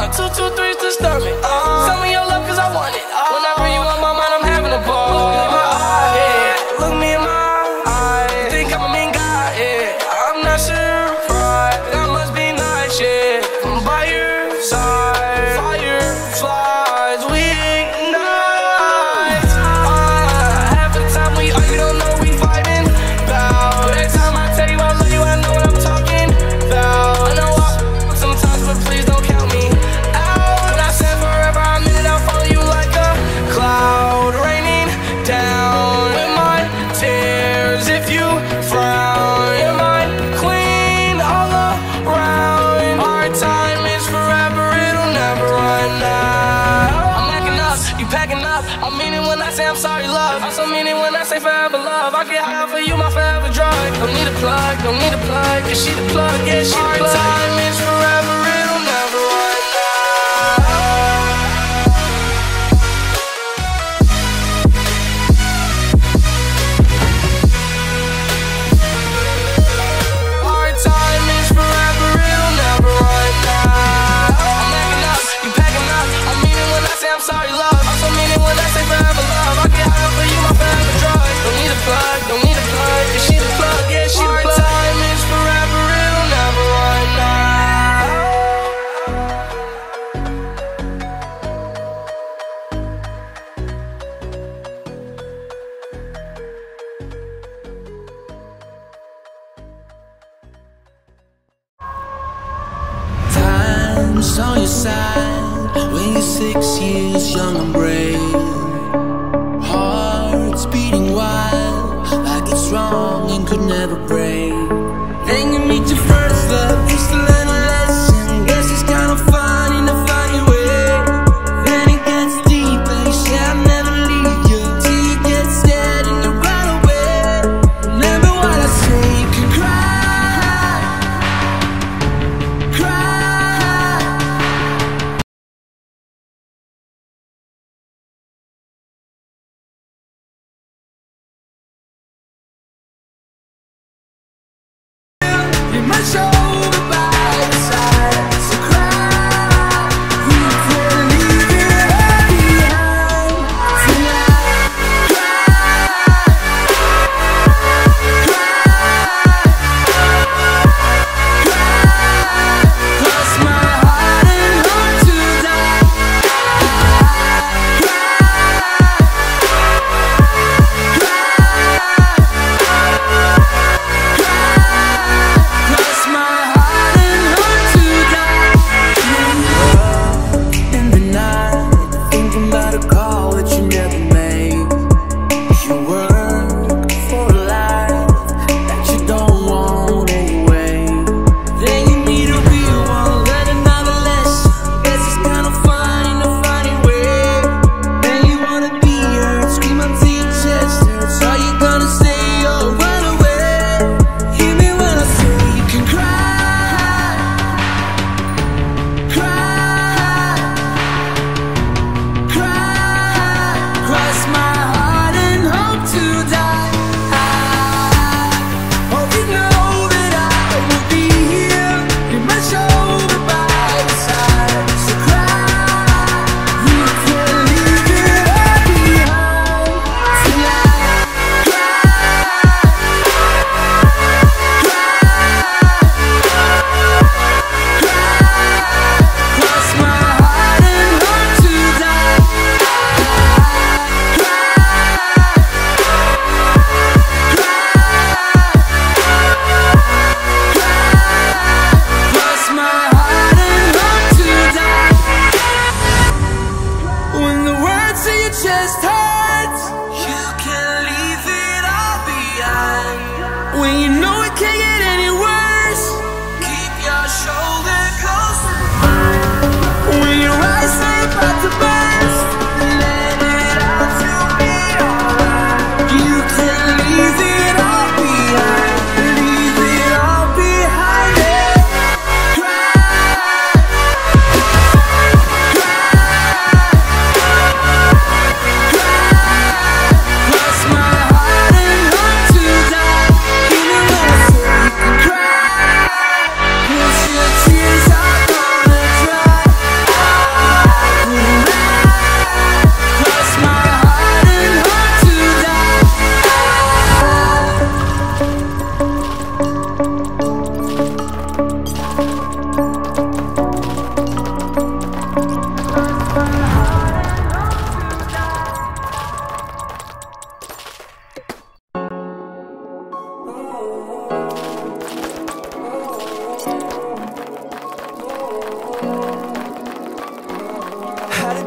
223's disturbing. Tell me your love cause I want it. Whenever you on my mind, I'm having a ball. Look me in my eyes. Think I'm a mean guy, yeah. I'm not surprised. That must be nice, yeah. I'm by your side. Fireflies, we ignite. Half the time we argue, don't know we fighting about. Every time I tell you I love you, I know what I'm talking about. I know I sometimes, but please don't count me out. When I said forever, I meant it. I'll follow you like a cloud raining down with my tears. If you frown, you're my queen all around. Our time is forever, it'll never run out. I'm acting up, you packing up. I mean it when I say I'm sorry, love. I also mean it when I say forever, love. I get high for you, my forever drug. Don't need a plug, don't need a plug. Yeah, she the plug, yeah, she the plug. Our time is forever, it'll never run out. Our time is forever, it'll never run out. I'm acting up, you packing up. I mean it when I say I'm sorry, love. I also mean it when I say forever, love. I get high for you, my forever drug. Don't need a plug, don't need a plug. Yeah, she the plug, yeah, she the plug. Our time is forever, it'll never run out. Time's on your side when you're 6 years young and brave. Hearts beating wild like it's wrong and could never break. Then you meet your first love, used to learn a lesson. Guess it's kind of funny to find your way. Then it gets deeper, you say I'll never leave you till you get scared and you run away. Remember what I say, you can cry, cry. You might show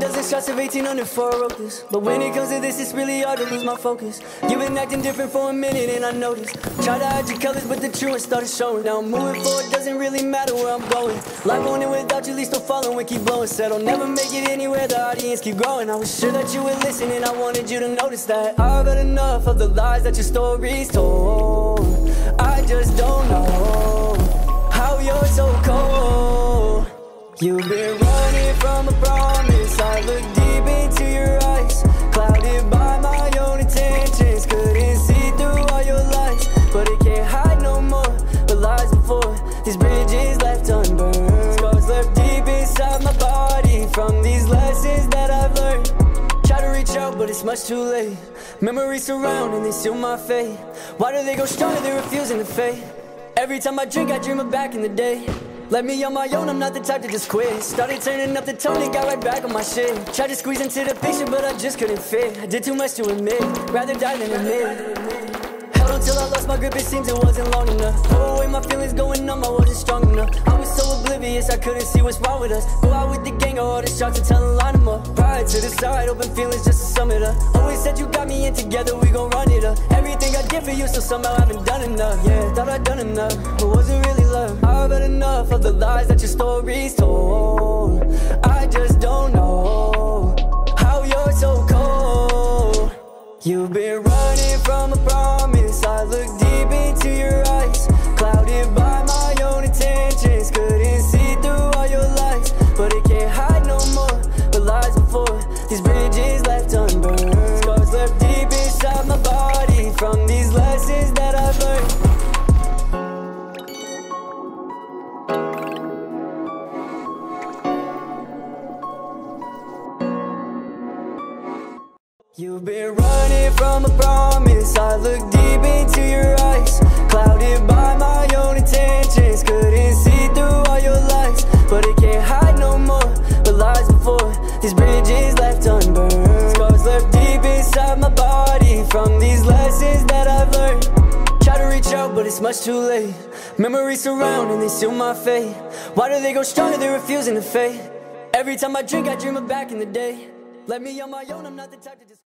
dozen shots of 1800 before I wrote this. But when it comes to this, it's really hard to lose my focus. You've been acting different for a minute and I noticed. Try to hide your colors, but the truth started showing. Now I'm moving forward, doesn't really matter where I'm going. Life on it without you, at least I'll follow and keep blowing. Said I'll never make it anywhere, the audience keep growing. I was sure that you would listen and I wanted you to notice that I've had enough of the lies that your stories told. I just don't know how you're so cold. You've been running from a promise. I look deep into your eyes, clouded by my own intentions. Couldn't see through all your lies, but it can't hide no more. The lies before, these bridges left unburned. Scars left deep inside my body from these lessons that I've learned. Try to reach out, but it's much too late. Memories surround and they seal my fate. Why do they go stronger, they're refusing to fade? Every time I drink, I dream of back in the day. Left me on my own, I'm not the type to just quit. Started turning up the tone and got right back on my shit. Tried to squeeze into the picture, but I just couldn't fit. I did too much to admit, rather die than admit. Held on till I lost my grip, it seems it wasn't long enough. Throw away my feelings, going numb, I wasn't strong enough. I was so oblivious, I couldn't see what's wrong with us. Go out with the gang, all the shots and tell a line them up. Pride to the side, open feelings just to sum it up. Always said you got me in, together we gon' run it up. Everything I did for you, so somehow I haven't done enough. Yeah, thought I'd done enough, but wasn't really love. I've had enough of the lies that your stories told. I just don't know how you're so cold. You've been running from a promise. I look deep into your eyes, clouded by my own intentions. Couldn't see through all your lies, but it can't hide no more. The lies before, these bridges left unburned. Scars left deep inside my body from these lessons that I've learned. You've been running from a promise. I look deep into your eyes, clouded by my own intentions. Couldn't see through all your lies, but it can't hide no more. The lies before, these bridges left unburned. Scars left deep inside my body from these lessons that I've learned. Try to reach out, but it's much too late. Memories surround and they seal my fate. Why do they go stronger, they're refusing to fade? Every time I drink, I dream of back in the day. Let me on my own, I'm not the type to just